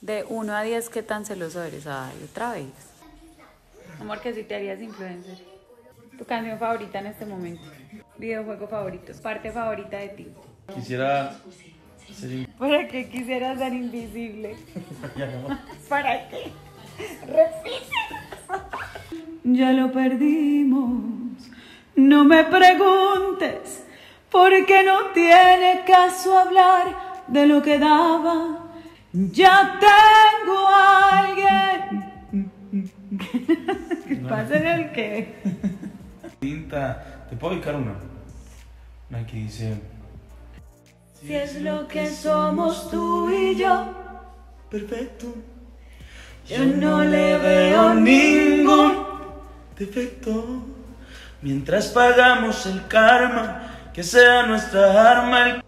De 1 a 10, ¿qué tan celoso eres? Ay, otra vez. Amor, que si te harías influencer. Tu canción favorita en este momento. Videojuego favorito. Parte favorita de ti. Quisiera ser ¿Para qué quisieras ser invisible? Ya, mi amor. ¿Para qué? Repite. Ya lo perdimos. No me preguntes, porque no tiene caso hablar de lo que daba. Ya tengo a alguien. ¿Qué pasa en el qué? Tinta, te puedo dedicar una que dice: Si es lo que somos tú y yo, perfecto, yo no le veo ningún defecto. Mientras pagamos el karma, que sea nuestra arma.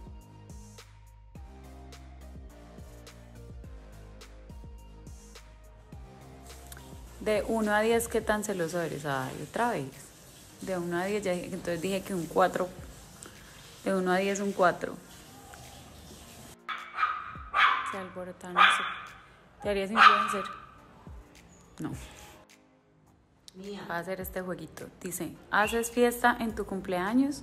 De 1 a 10, ¿qué tan celoso eres? Ay, otra vez. De 1 a 10, ya dije, entonces dije que un 4. De 1 a 10, un 4. Se alborota, no sé. ¿Te harías influencer? No. Va a hacer este jueguito. Dice, ¿haces fiesta en tu cumpleaños?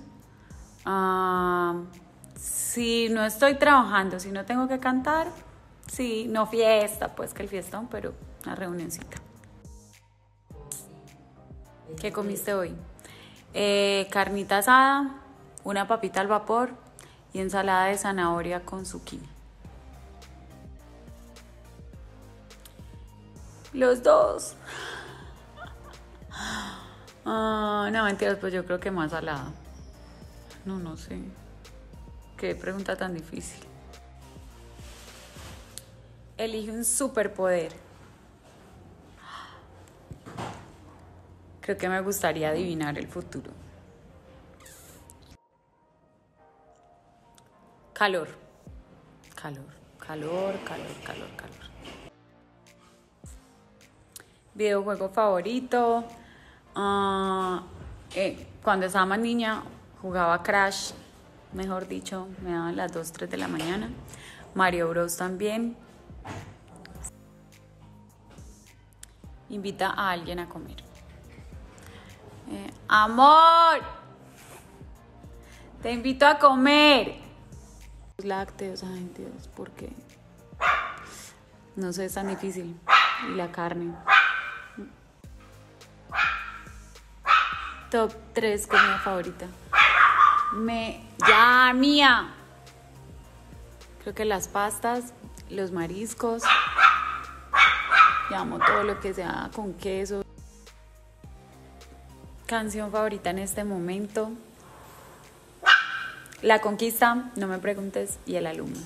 Si no estoy trabajando, si no tengo que cantar, sí, no fiesta, pues que el fiestón, pero una reunioncita. ¿Qué comiste hoy? Carnita asada, una papita al vapor y ensalada de zanahoria con zucchini. Los dos. No, mentiras, pues yo creo que más salada. No sé. Qué pregunta tan difícil. Elige un superpoder. Creo que me gustaría adivinar el futuro. Calor. Calor. Videojuego favorito. Cuando estaba más niña jugaba Crash, mejor dicho, me daban las 2, 3 de la mañana. Mario Bros también. Invita a alguien a comer. Amor, te invito a comer. Los lácteos, ay Dios, ¿por qué? No sé, es tan difícil. Y la carne. Top 3 comida favorita. Ya, mía. Creo que las pastas, los mariscos. Llamo todo lo que sea con queso. Canción favorita en este momento. La Conquista, No me preguntes, y El alumno.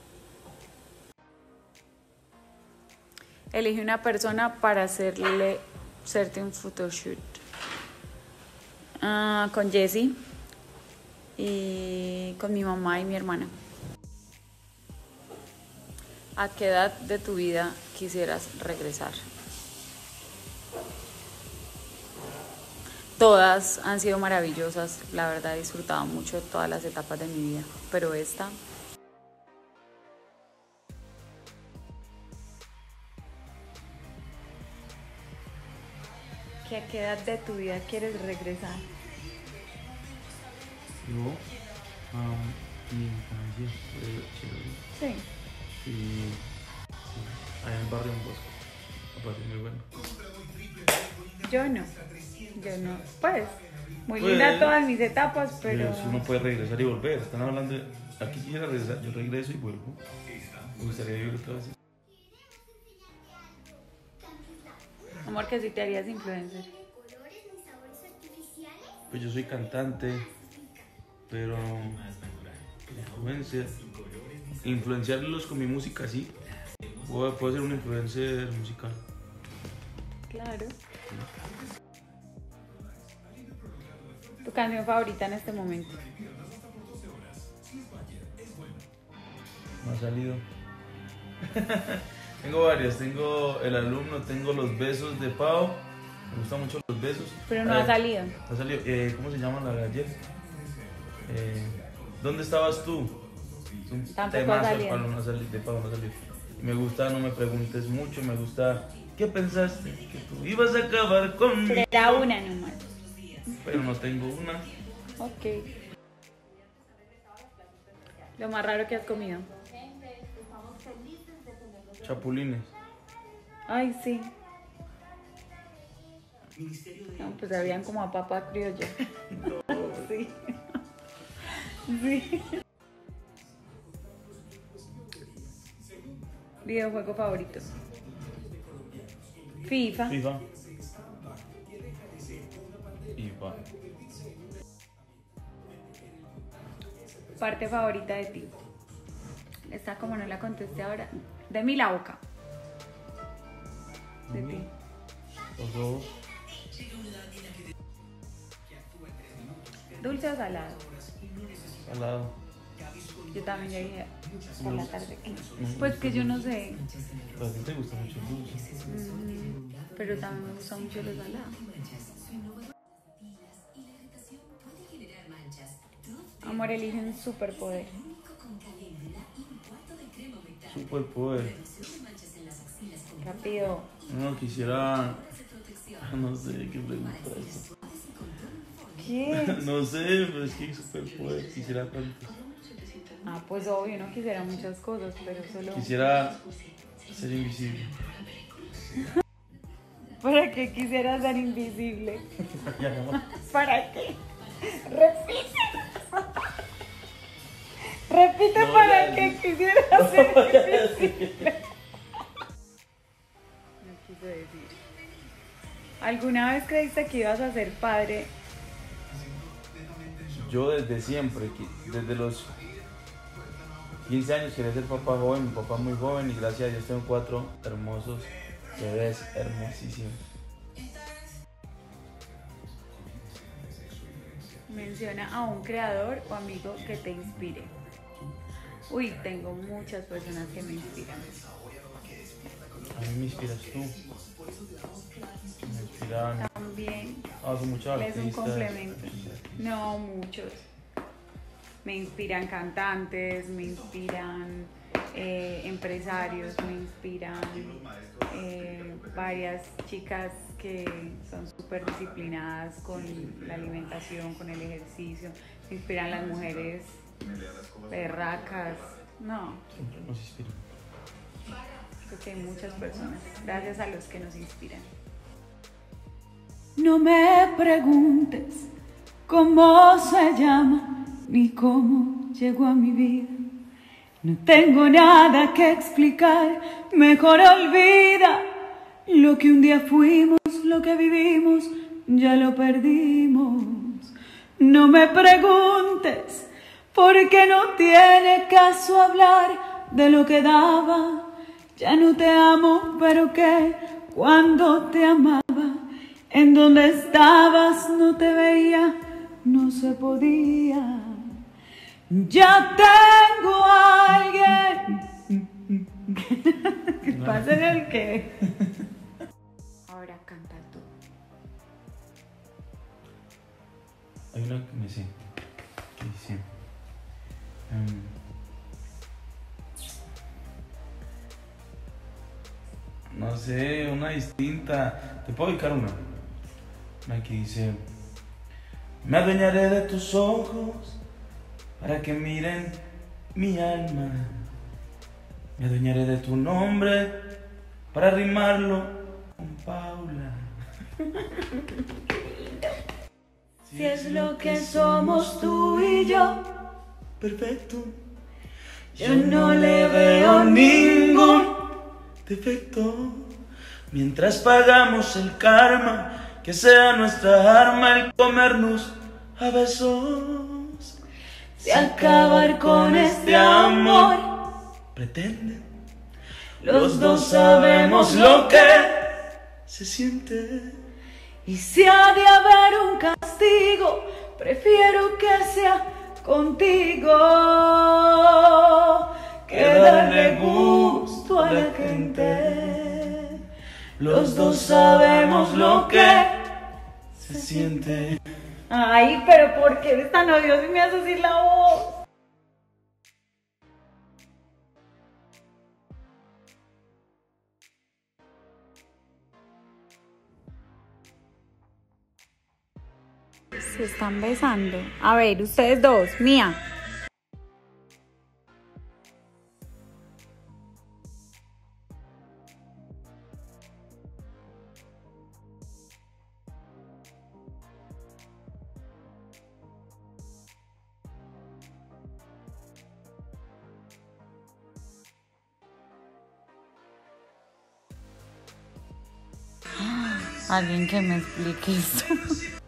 Elige una persona para hacerte un photoshoot. Con Jessie y con mi mamá y mi hermana. ¿A qué edad de tu vida quisieras regresar? Todas han sido maravillosas, la verdad he disfrutado mucho todas las etapas de mi vida, pero esta... ¿A qué edad de tu vida quieres regresar? Yo, mi infancia fue chévere. Sí. Y allá en el barrio un bosco, aparte muy bueno. Yo no. Pues, muy linda todas mis etapas, pero... Uno puede regresar y volver. Están hablando de... Aquí quisiera regresar, yo regreso y vuelvo. Me gustaría vivir otra vez. Amor, que si te harías influencer. Pues yo soy cantante, pero influenciarlos con mi música, sí. Puedo ser un influencer musical. Claro. ¿Tu canción favorita en este momento? No ha salido. Tengo varias, tengo El alumno, tengo Los besos de Pau. Me gustan mucho los besos. Pero no ha salido. No ha salido. ¿Cómo se llama la de ayer? ¿Dónde estabas tú? Tampoco ha salido. De Pau no ha salido. Me gusta no me preguntes mucho, me gusta... ¿Qué pensaste? Que tú ibas a acabar conmigo. Pero era una nomás. Pero no tengo una. Ok. Lo más raro que has comido. Chapulines. Ay, sí. No, pues sabían como a papa criolla. Sí. Sí. Videojuego favorito. FIFA. FIFA. Parte favorita de ti. Esta como no la contesté ahora. De mí la boca. De ti. Los ojos. ¿Dulce o salado? Salado. Yo también ya dije por la tarde. Pues que yo no sé. A ti te gusta mucho el dulce. Pero también me gusta mucho lo salado. Amor, elige un superpoder. Superpoder. Rápido. No, quisiera... No sé qué pregunta es. ¿Qué? No sé, pero es que superpoder. Quisiera tanto. Ah, pues obvio, no quisiera muchas cosas, pero solo... Quisiera ser invisible. ¿Para qué quisiera ser invisible? Ya no. ¿Para qué? Repite. Repite No, para ya, qué quisiera ser invisible. No quise decir. ¿Alguna vez creíste que ibas a ser padre? Yo desde siempre, desde los 15 años quería ser papá joven, mi papá muy joven y gracias a Dios tengo 4 hermosos bebés, hermosísimos. Menciona a un creador o amigo que te inspire. Uy, tengo muchas personas que me inspiran. A mí me inspiras tú. Me inspiran. También Son muchos es un artistas. complemento. No, muchos. Me inspiran cantantes, me inspiran empresarios, me inspiran varias chicas que son súper disciplinadas con la alimentación, con el ejercicio. Me inspiran las mujeres berracas. No, Siempre nos inspiran. creo que hay muchas personas. Gracias a los que nos inspiran. No me preguntes cómo se llama ni cómo llegó a mi vida. No tengo nada que explicar, mejor olvida lo que un día fuimos, lo que vivimos, ya lo perdimos. No me preguntes porque no tiene caso hablar de lo que daba. Ya no te amo, pero que cuando te amaba, en donde estabas no te veía, no se podía. Ya tengo a alguien. ¿Qué pasa en el qué? Ahora canta tú. Hay una que me sé. Que dice. No sé, una distinta. Te puedo dedicar una. Una que dice: me adueñaré de tus ojos para que miren mi alma. Me adueñaré de tu nombre para rimarlo con Paula. Si es lo que somos tú y yo, perfecto. yo no le veo ningún defecto. Mientras pagamos el karma, que sea nuestra arma el comernos a besos. Si acabar con este amor pretenden, los dos sabemos lo que se siente. y si ha de haber un castigo, prefiero que sea contigo, que darle gusto a la gente. Los dos sabemos lo que se siente. Ay, pero ¿por qué eres tan odioso y me haces así la voz? Se están besando. A ver, ustedes dos, Mía. Alguien que me explique esto.